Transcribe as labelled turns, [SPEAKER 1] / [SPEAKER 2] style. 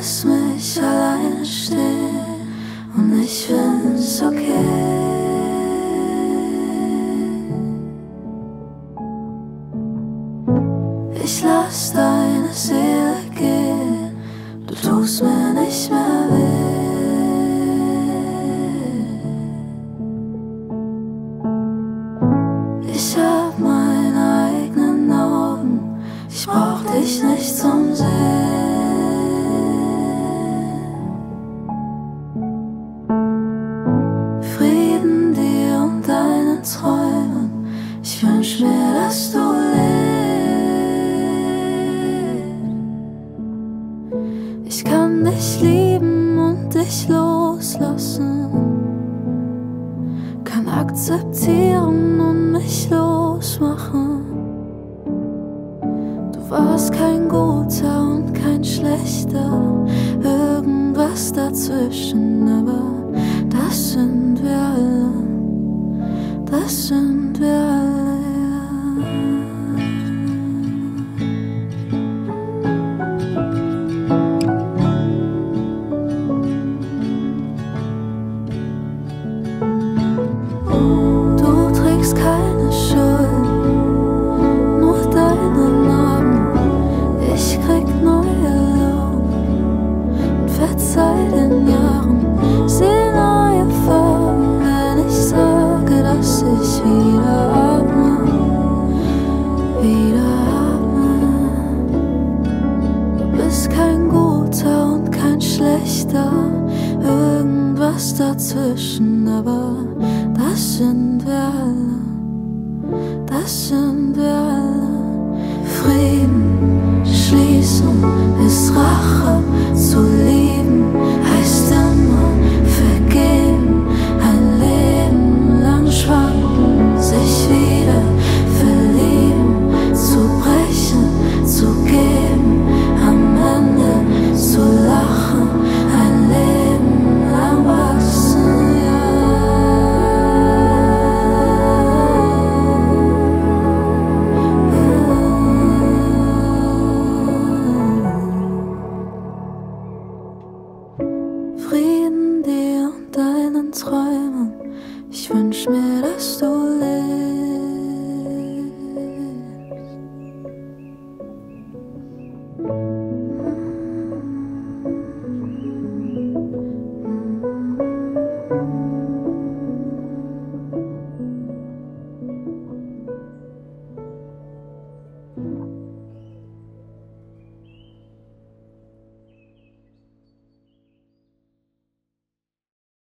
[SPEAKER 1] lässt mich alleine stehen und ich find's okay. Ich lass deine Seele gehen, du tust mir nicht mehr weh. Ich hab meine eigenen Augen, ich brauch dich nicht zum Sehen. Frieden dir und deinen Träumen, ich wünsch mir, dass du lebst. Ich kann dich lieben und dich loslassen, kann akzeptieren und mich losmachen. Du warst kein guter und kein schlechter, irgendwas dazwischen, aber das sind wir alle, das sind wir alle. Du trägst keine Schuld, nur deine Narben. Ich krieg neue Luft und verzeih den Jahren. Seh neue Farben, wenn ich sage, dass ich wieder atme, wieder atme. Du bist kein guter und kein schlechter, irgendwas dazwischen, aber das sind wir alle, das sind wir alle.